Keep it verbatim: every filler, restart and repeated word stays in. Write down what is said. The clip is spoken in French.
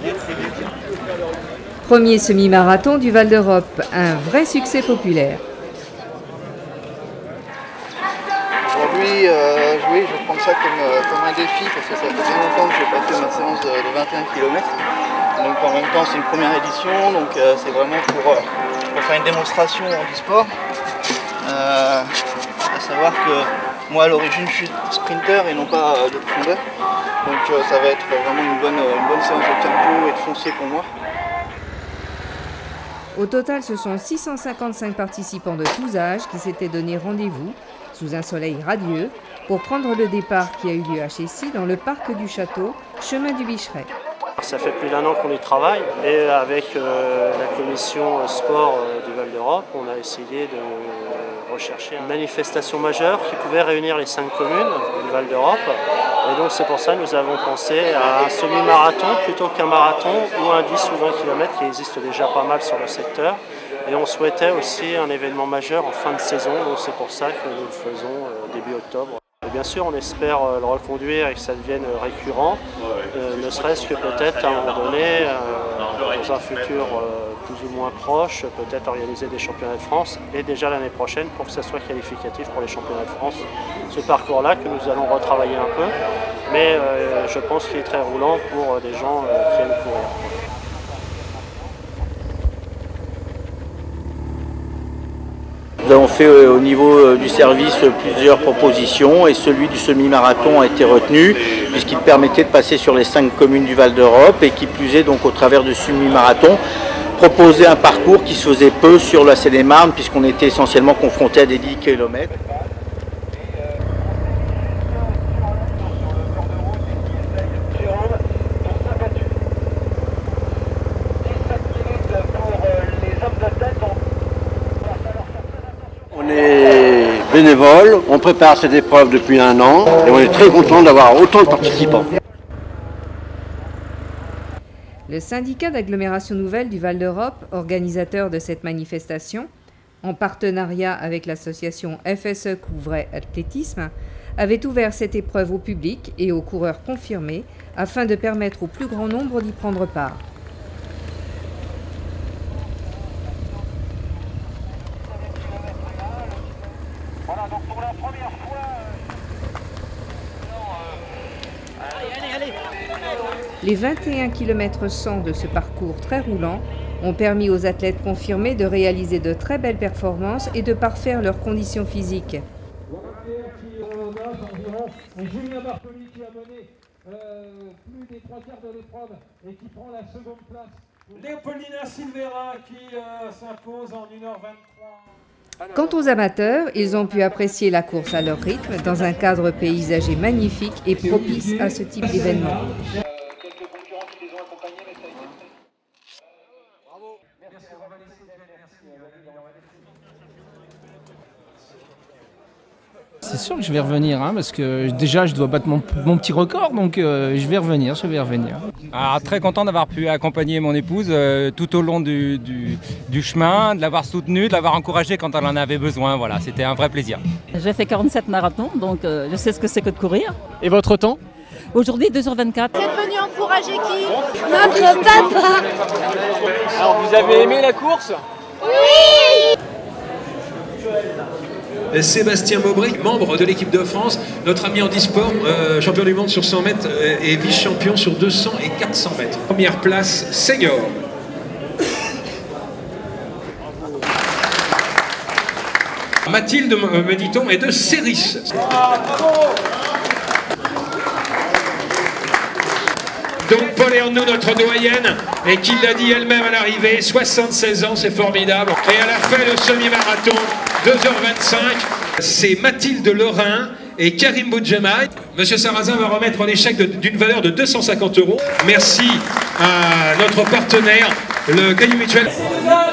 Premier semi-marathon du Val d'Europe, un vrai succès populaire. Aujourd'hui, euh, oui, je vais prendre ça comme, euh, comme un défi parce que ça fait bien longtemps que je n'ai pas fait ma séance de, de vingt et un kilomètres. Donc en même temps, c'est une première édition, donc euh, c'est vraiment pour, euh, pour faire une démonstration du sport. Euh, à savoir que moi, à l'origine, je suis sprinter et non pas euh, de profondeur. Donc euh, ça va être vraiment une bonne, une bonne séance de cardio et de foncier pour moi. Au total, ce sont six cent cinquante-cinq participants de tous âges qui s'étaient donné rendez-vous, sous un soleil radieux, pour prendre le départ qui a eu lieu à Chessy, dans le parc du château, chemin du Bicheret. Ça fait plus d'un an qu'on y travaille et avec euh, la commission sport euh, du Val d'Europe, on a essayé de rechercher une manifestation majeure qui pouvait réunir les cinq communes du Val d'Europe. Et donc c'est pour ça que nous avons pensé à un semi-marathon plutôt qu'un marathon ou un dix ou vingt kilomètres qui existe déjà pas mal sur le secteur. Et on souhaitait aussi un événement majeur en fin de saison, donc c'est pour ça que nous le faisons euh, début octobre. Et bien sûr, on espère euh, le reconduire et que ça devienne récurrent, euh, ne serait-ce que peut-être à un moment donné, euh, dans un futur euh, plus ou moins proche, peut-être organiser des championnats de France et déjà l'année prochaine pour que ça soit qualificatif pour les championnats de France. Ce parcours-là que nous allons retravailler un peu, mais euh, je pense qu'il est très roulant pour des gens euh, qui aiment courir. Nous avons fait au niveau du service plusieurs propositions et celui du semi-marathon a été retenu puisqu'il permettait de passer sur les cinq communes du Val d'Europe et qui plus est donc au travers de semi-marathon proposer un parcours qui se faisait peu sur la Seine-et-Marne puisqu'on était essentiellement confronté à des dix kilomètres. On est bénévole, on prépare cette épreuve depuis un an et on est très content d'avoir autant de participants. Le syndicat d'agglomération nouvelle du Val d'Europe, organisateur de cette manifestation, en partenariat avec l'association F S E Couvray Athlétisme, avait ouvert cette épreuve au public et aux coureurs confirmés afin de permettre au plus grand nombre d'y prendre part. Voilà, donc pour la première fois... Allez, allez, allez. Les vingt et un kilomètres cent de ce parcours très roulant ont permis aux athlètes confirmés de réaliser de très belles performances et de parfaire leurs conditions physiques. Julien Bartoli qui a mené euh, plus des trois quarts de l'épreuve et qui prend la seconde place. Léopoldina Silveira qui euh, s'impose en une heure vingt-trois. Quant aux amateurs, ils ont pu apprécier la course à leur rythme dans un cadre paysager magnifique et propice à ce type d'événement. C'est sûr que je vais revenir, hein, parce que déjà je dois battre mon, mon petit record, donc euh, je vais revenir, je vais revenir. Alors, très content d'avoir pu accompagner mon épouse euh, tout au long du, du, du chemin, de l'avoir soutenue, de l'avoir encouragée quand elle en avait besoin. Voilà, c'était un vrai plaisir. J'ai fait quarante-sept marathons, donc euh, je sais ce que c'est que de courir. Et votre temps? Aujourd'hui, deux heures vingt-quatre. Vous êtes venu encourager qui? Notre papa. Alors, vous avez aimé la course? Oui. Sébastien Maubry, membre de l'équipe de France, notre ami handisport, euh, champion du monde sur cent mètres euh, et vice-champion sur deux cents et quatre cents mètres. Première place, senior. Mathilde, me dit-on, est de Céris. Donc Paul Ernoux, notre doyenne, et qui l'a dit elle-même à l'arrivée, soixante-seize ans, c'est formidable. Et elle a fait le semi-marathon, deux heures vingt-cinq. C'est Mathilde Lorrain et Karim Boudjemaï. Monsieur Sarrazin va remettre un échec d'une valeur de deux cent cinquante euros. Merci à notre partenaire, le Caillou Mutuel.